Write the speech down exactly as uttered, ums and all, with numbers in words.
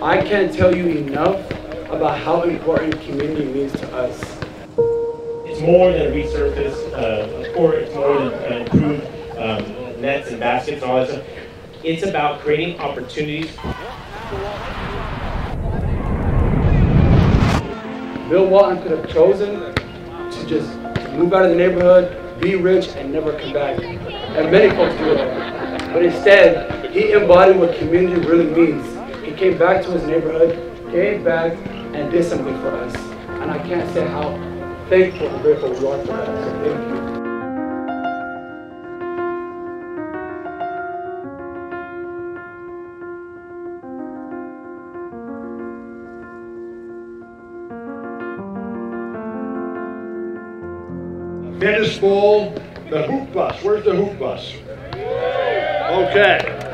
I can't tell you enough about how important community means to us. It's more than resurface uh, a court, it's more than uh, improved um, nets and baskets and all that stuff. It's about creating opportunities. Bill Walton could have chosen to just move out of the neighborhood, be rich, and never come back. And many folks do that. But instead, he embodied what community really means. He came back to his neighborhood, gave back, and did something for us. And I can't say how thankful and grateful we are for that. So thank you. Tennis ball, the hoop bus. Where's the hoop bus? Okay.